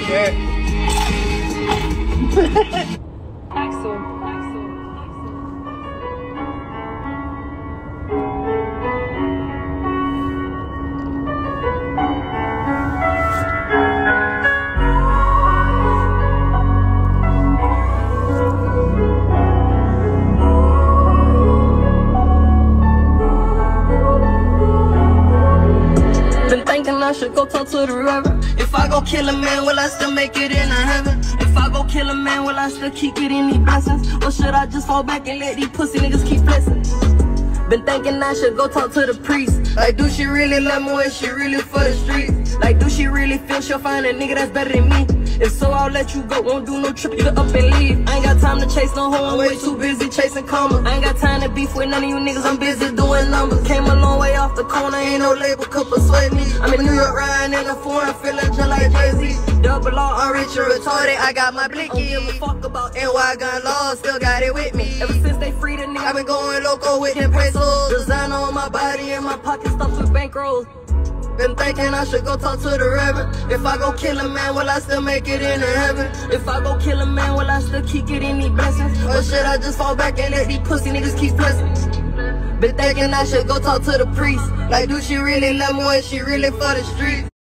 Yeah. Axel. Been thinking I should go talk to the Reverend. If I go kill a man, will I still make it into heaven? If I go kill a man, will I still keep getting these blessings? Or should I just fall back and let these pussy niggas keep blessing? Been thinking I should go talk to the priest. Like, do she really love me or is she really for the streets? Like, do she really feel she'll find a nigga that's better than me? If so, I'll let you go, won't do no trip, you up and leave. I ain't got time to chase no hoe, I'm way too busy chasing karma. I ain't got time to beef with none of you niggas, I'm busy doing numbers. Came a long way off the corner, ain't no label could persuade me. I'm in New York riding in a foreign, feeling just like Jay-Z. Double R, I'm rich and retarded, I got my blicky. Don't give a fuck about NY gun laws, still got it with me. Ever since they freed a nigga, I've been going loco with them pesos. Designer on my body and my pocket stuffed with bankrolls. Been thinking I should go talk to the Reverend. If I go kill a man, will I still make it into heaven? If I go kill a man, will I still keep getting these blessings? Or should I just fall back and let these pussy niggas keep blessing? Been thinking I should go talk to the priest. Like, do she really love me or is she really for the streets?